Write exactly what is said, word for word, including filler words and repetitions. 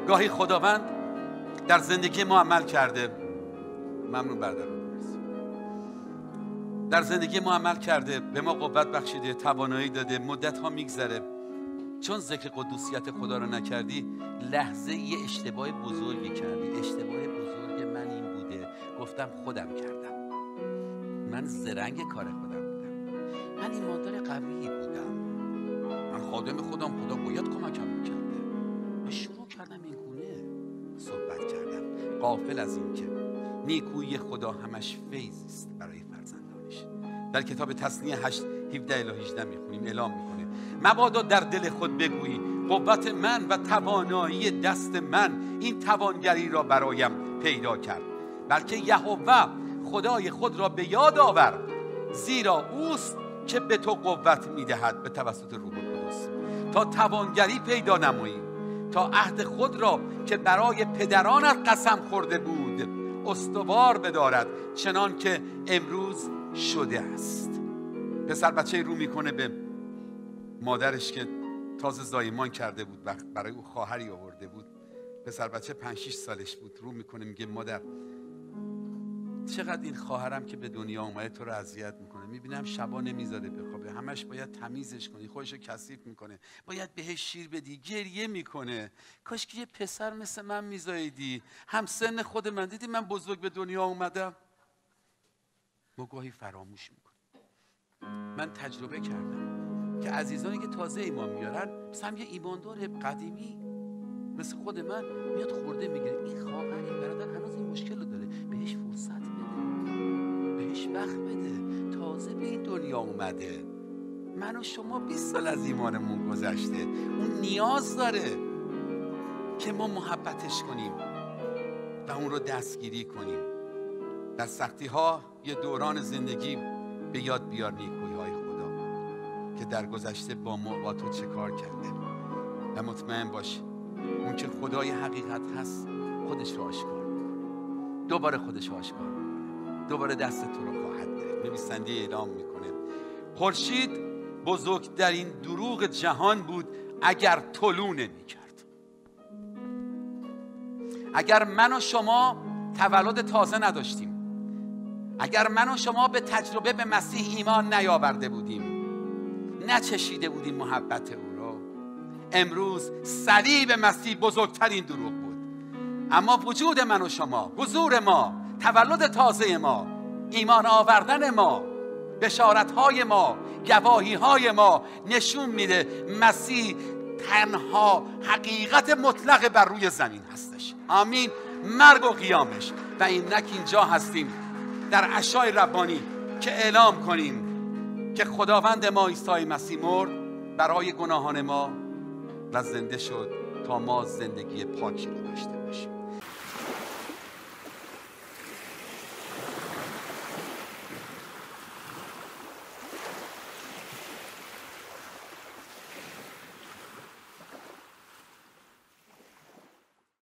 گاهی خداوند در زندگی ما عمل کرده. ممنون برادران. در زندگی ما عمل کرده، به ما قوت بخشیده، توانایی داده. مدت ها میگذره، چون ذکر قدوسیت خدا رو نکردی، لحظه یه اشتباه بزرگی کردی. اشتباه بزرگ من این بوده، گفتم خودم کردم، من زرنگ کار خودم بودم، من ایماندار قوی بودم، من خادم خودم، خدا باید کمکم میکرده. و شروع کردم این گونه صحبت کردم، غافل از این که نیکویی خدا همش فیض است برای فرزندانش. در کتاب تثنیه هشت هفده الی هجده میخونیم، اعلام میکنه مبادا در دل خود بگویی قوت من و توانایی دست من این توانگری را برایم پیدا کرد، بلکه یهوه خدای خود را به یاد آور، زیرا اوست که به تو قوت میدهد به توسط روح القدس، تا توانگری پیدا نمایی، تا عهد خود را که برای پدرانت قسم خورده بود استوار بدارد، چنان که امروز شده است. پسر بچه رو میکنه به مادرش که تازه زایمان کرده بود و برای او خواهری آورده بود. پسر بچه پنج شش سالش بود. رو میکنه میگه مادر چقدر این خواهرم که به دنیا اومده تو رو اذیت میکنه، میبینم شبا نمیذاره بخوابه، همش باید تمیزش کنی، خودشو کثیف میکنه، باید بهش شیر بدی، گریه میکنه، کاش که یه پسر مثل من میذایدی، هم سن خود من. دیدی من بزرگ به دنیا اومدم. ما گاهی فراموش میکنیم. من تجربه کردم که عزیزانی که تازه ایمان میارن، مثلا یه ایماندار قدیمی مثل خود من میاد خورده میگیره، این خواهر این برادر هنوز این مشکل رو داره، بهش فرصت بده، بهش وقت بده، تازه به این دنیا اومده. من و شما بیست سال از ایمانمون گذشته، اون نیاز داره که ما محبتش کنیم و اون رو دستگیری کنیم. در سختی ها یه دوران زندگی به یاد بیار نیکویی های خدا که در گذشته با ما با تو چه کار کرده، و مطمئن باش اون که خدای حقیقت هست خودش رو آشکار میکنه، دوباره خودش رو آشکار میکنه، دوباره دست تو رو خواهد گرفت. نویسنده اعلام میکنه خورشید بزرگترین دروغ جهان بود اگر طلوع نمیکرد. اگر من و شما تولد تازه نداشتیم، اگر من و شما به تجربه به مسیح ایمان نیاورده بودیم، نچشیده بودیم محبت او رو، امروز صلیب مسیح بزرگترین دروغ بود. اما وجود من و شما، حضور ما، تولد تازه ما، ایمان آوردن ما، بشارت‌های ما، گواهی‌های ما نشون میده مسیح تنها حقیقت مطلق بر روی زمین هستش. آمین. مرگ و قیامش. و اینک اینجا هستیم در عشای ربانی که اعلام کنیم که خداوند ما عیسی مسیح مرد برای گناهان ما و زنده شد تا ما زندگی پاکی رو داشته باشیم.